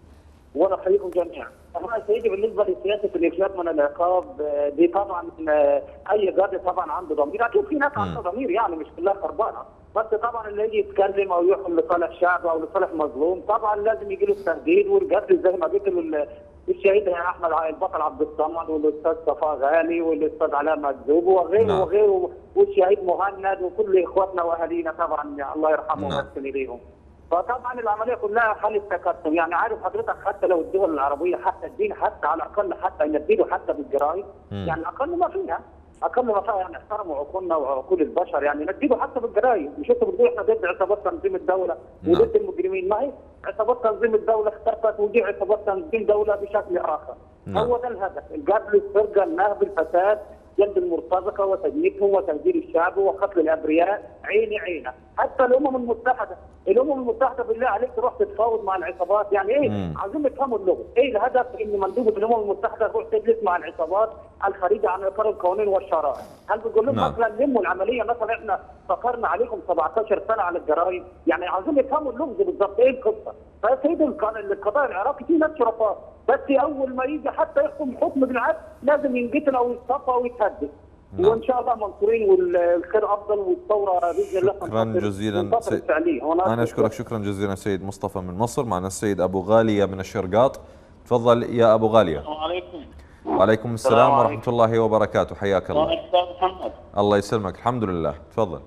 Speaker 8: ونحييكم جميعا. انا سيدي بالنسبه لسياسه الافلات من العقاب دي طبعا اي قاضي طبعا عنده ضمير، اكيد في ناس عندها ضمير يعني مش كلها خربانه، بس طبعا اللي يجي يتكلم او يحكم لصالح شعب او لصالح مظلوم طبعا لازم يجي له التهديد والقتل زي ما قلت له الشهيد يعني احمد البطل عبد الصمد والاستاذ صفاء غالي والاستاذ علاء مكذوب وغيره نعم. وغيره والشهيد مهند وكل اخواتنا واهالينا طبعا الله يرحمهم ويحسن اليهم. فطبعا العمليه كلها حاله تكتم، يعني عارف حضرتك حتى لو الدول العربيه حتى الدين حتى على الاقل حتى نديله حتى بالجرايد يعني اقل ما فيها اقل ما فيها يعني احترموا عقولنا وعقول البشر، يعني نديله حتى بالجرايد. مش انتوا بتقولوا احنا ضد عصابات تنظيم الدوله وضد المجرمين، ما هي عصابات تنظيم الدوله اختفت ودي عصابات تنظيم دوله بشكل اخر. نعم. هو ده الهدف، القتل، السرقه، النهب، الفساد، جلب المرتزقه وتجنيدهم وتهجير الشعب وقتل الابرياء، عيني عينه. حتى الامم المتحده، الامم المتحده بالله عليك تروح تتفاوض مع العصابات، يعني ايه؟ مم. عايزين نفهموا اللغه، ايه الهدف ان مندوبه الامم المتحده تروح تجلس مع العصابات الخارجه عن اطار القوانين والشرائع؟ هل بيقول لهم نعم. مثلا لموا العمليه مثلا احنا سفرنا عليكم سبعتاشر سنه على الجرايد، يعني عايزين يفهموا اللغز بالظبط ايه القصه؟ فيا سيدي القضاء العراقي فيه ناس شرفاء، بس اول ما يجي حتى يحكم حكم بالعدل لازم ينقتل او يتصفى او يتهدد. نعم. وان شاء الله منصورين والخير افضل والثوره باذن الله.
Speaker 1: شكرا جزيلا سي... انا اشكرك شكرا جزيلا سيد مصطفى من مصر. معنا السيد ابو غاليه من الشرقاط، تفضل يا ابو غاليه.
Speaker 9: السلام عليكم.
Speaker 1: وعليكم السلام ورحمه الله وبركاته، حياك الله.
Speaker 9: استاذ محمد.
Speaker 1: الله يسلمك، الحمد لله، تفضل.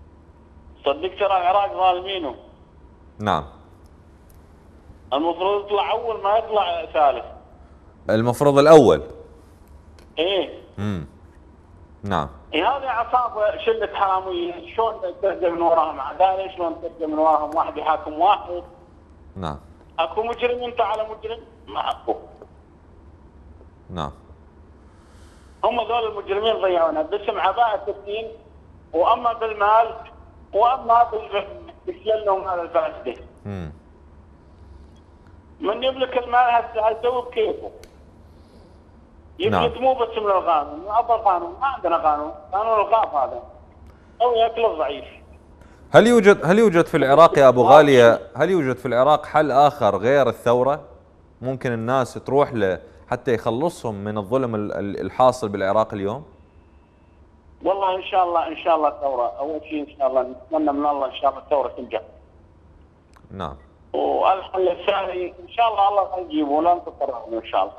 Speaker 9: صدق ترى العراق ظالمينه.
Speaker 1: نعم.
Speaker 9: المفروض يطلع اول ما يطلع ثالث.
Speaker 1: المفروض الاول.
Speaker 9: ايه.
Speaker 1: امم نعم.
Speaker 9: هذه عصابه شله حراميه، شلون تلقى من وراهم عداله، شلون تلقى من وراهم واحد يحاكم واحد.
Speaker 1: نعم.
Speaker 9: اكو مجرم انت على مجرم؟ ما اكو.
Speaker 1: نعم.
Speaker 9: هم ذول المجرمين ضيعونا باسم عباءة الدين، واما بالمال واما بسللهم هذا الفاسده. امم من يملك المال هسه يسوي بكيفه. يمكن مو بس من القانون، ابى القانون، ما عندنا قانون، قانون الغاف هذا او ياكل الضعيف.
Speaker 1: هل يوجد هل يوجد في العراق يا ابو غاليه، هل يوجد في العراق حل اخر غير الثوره؟ ممكن الناس تروح له حتى يخلصهم من الظلم الحاصل بالعراق اليوم؟
Speaker 9: والله ان شاء الله ان شاء الله الثوره، اول شيء ان شاء الله نتمنى من الله ان شاء الله الثوره تنجح.
Speaker 1: نعم.
Speaker 9: والحل الثاني ان شاء الله الله يجيبه ولا نتطرق ان شاء الله.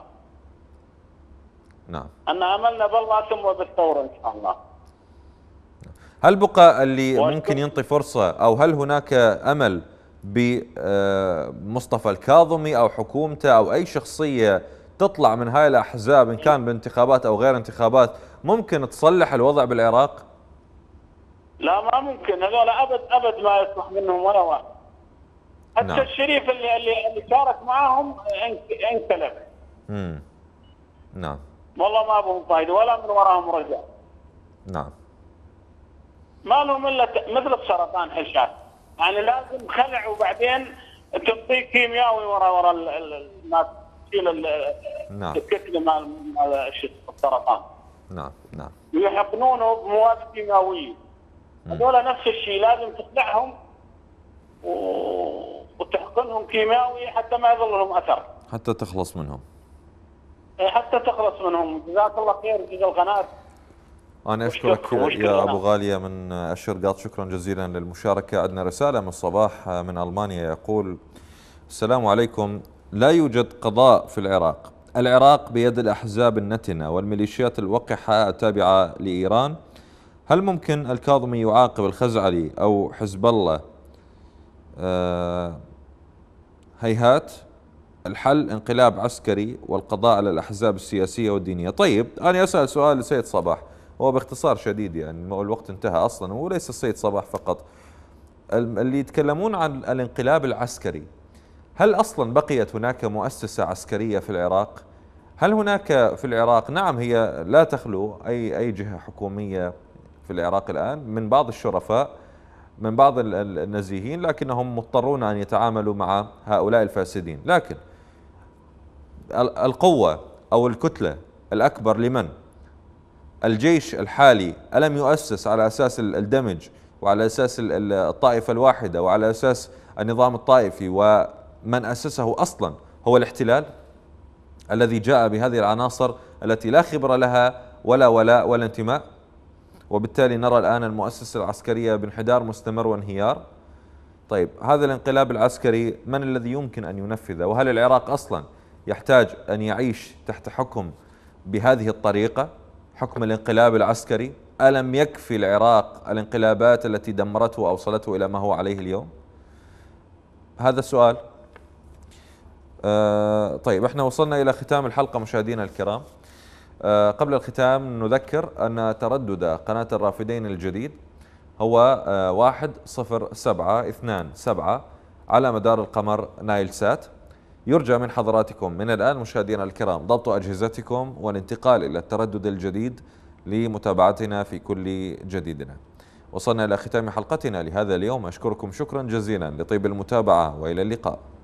Speaker 1: نعم.
Speaker 9: أن أملنا بالله ثم بالثورة إن شاء الله.
Speaker 1: هل بقى اللي ممكن ينطي فرصة أو هل هناك أمل بمصطفى الكاظمي أو حكومته أو أي شخصية تطلع من هاي الأحزاب إن كان بانتخابات أو غير انتخابات ممكن تصلح الوضع بالعراق؟
Speaker 9: لا ما ممكن، هذول أبد أبد ما يصلح منهم ولا واحد. حتى نعم. الشريف اللي اللي اللي شارك معاهم انقلب.
Speaker 1: امم نعم.
Speaker 9: والله ما بهم فايده ولا من وراهم رجع.
Speaker 1: نعم.
Speaker 9: ما لهم الا مثل السرطان حشات، يعني لازم خلع وبعدين تعطيه كيميائي ورا ورا الناس تشيل
Speaker 1: نعم.
Speaker 9: الكتله مال السرطان.
Speaker 1: نعم نعم.
Speaker 9: ويحقنونه بمواد كيماويه. هذول نفس الشيء لازم تخلعهم و... وتحقنهم كيماوي حتى ما يظل لهم اثر.
Speaker 1: حتى تخلص منهم.
Speaker 9: حتى تخلص منهم. جزاك الله خير جزا القناه.
Speaker 1: أنا أشكرك يا أبو غالية من الشرقاط، شكرا جزيلا للمشاركة. عندنا رسالة من صباح من ألمانيا يقول: السلام عليكم، لا يوجد قضاء في العراق، العراق بيد الأحزاب النتنة والميليشيات الوقحة التابعة لإيران. هل ممكن الكاظمي يعاقب الخزعلي أو حزب الله؟ آه هيهات، الحل انقلاب عسكري والقضاء على الأحزاب السياسية والدينية. طيب أنا أسأل سؤال لسيد صباح، هو باختصار شديد يعني الوقت انتهى أصلا، وليس السيد صباح فقط اللي يتكلمون عن الانقلاب العسكري. هل أصلا بقيت هناك مؤسسة عسكرية في العراق؟ هل هناك في العراق، نعم هي لا تخلو أي أي جهة حكومية في العراق الآن من بعض الشرفاء، من بعض النزيهين، لكنهم مضطرون أن يتعاملوا مع هؤلاء الفاسدين. لكن القوة أو الكتلة الأكبر لمن؟ الجيش الحالي ألم يؤسس على أساس الدمج وعلى أساس الطائفة الواحدة وعلى أساس النظام الطائفي، ومن أسسه أصلا هو الاحتلال الذي جاء بهذه العناصر التي لا خبر لها ولا ولاء ولا انتماء؟ وبالتالي نرى الآن المؤسسة العسكرية بانحدار مستمر وانهيار. طيب هذا الانقلاب العسكري من الذي يمكن أن ينفذه؟ وهل العراق أصلا يحتاج أن يعيش تحت حكم بهذه الطريقة، حكم الانقلاب العسكري؟ ألم يكفي العراق الانقلابات التي دمرته وأوصلته إلى ما هو عليه اليوم؟ هذا السؤال. آه طيب احنا وصلنا إلى ختام الحلقة مشاهدينا الكرام. آه قبل الختام نذكر أن تردد قناة الرافدين الجديد هو آه واحد صفر سبعة اثنان سبعة على مدار القمر نايل سات. يرجى من حضراتكم من الآن مشاهدينا الكرام ضبط أجهزتكم والانتقال إلى التردد الجديد لمتابعتنا في كل جديدنا. وصلنا إلى ختام حلقتنا لهذا اليوم، أشكركم شكرا جزيلا لطيب المتابعة وإلى اللقاء.